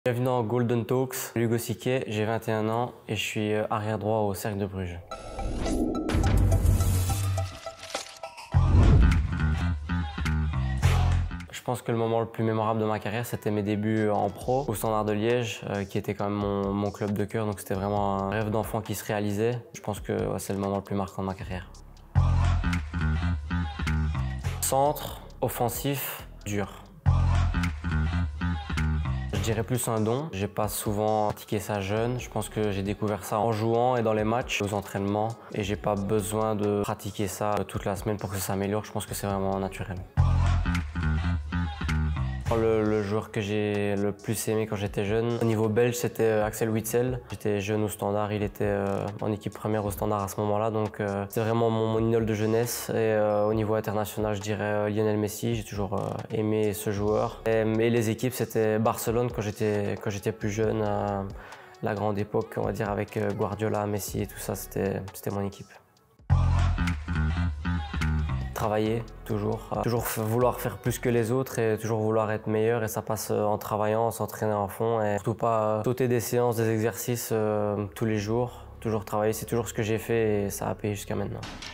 Bienvenue dans Golden Talks, Hugo Siquet, j'ai 21 ans et je suis arrière droit au Cercle de Bruges. Je pense que le moment le plus mémorable de ma carrière, c'était mes débuts en pro au Standard de Liège, qui était quand même mon club de cœur, donc c'était vraiment un rêve d'enfant qui se réalisait. Je pense que c'est le moment le plus marquant de ma carrière. Centre, offensif, dur. Je dirais plus un don. J'ai pas souvent pratiqué ça jeune. Je pense que j'ai découvert ça en jouant et dans les matchs, aux entraînements. Et j'ai pas besoin de pratiquer ça toute la semaine pour que ça s'améliore. Je pense que c'est vraiment naturel. Le joueur que j'ai le plus aimé quand j'étais jeune, au niveau belge, c'était Axel Witsel. J'étais jeune au Standard, il était en équipe première au Standard à ce moment-là, donc c'était vraiment mon idole de jeunesse. Et au niveau international, je dirais Lionel Messi, j'ai toujours aimé ce joueur. Et les équipes, c'était Barcelone quand j'étais plus jeune, la grande époque, on va dire, avec Guardiola, Messi et tout ça, c'était mon équipe. Travailler, toujours vouloir faire plus que les autres et toujours vouloir être meilleur, et ça passe en travaillant, en s'entraînant à fond et surtout pas sauter des séances, des exercices tous les jours, toujours travailler, c'est toujours ce que j'ai fait et ça a payé jusqu'à maintenant.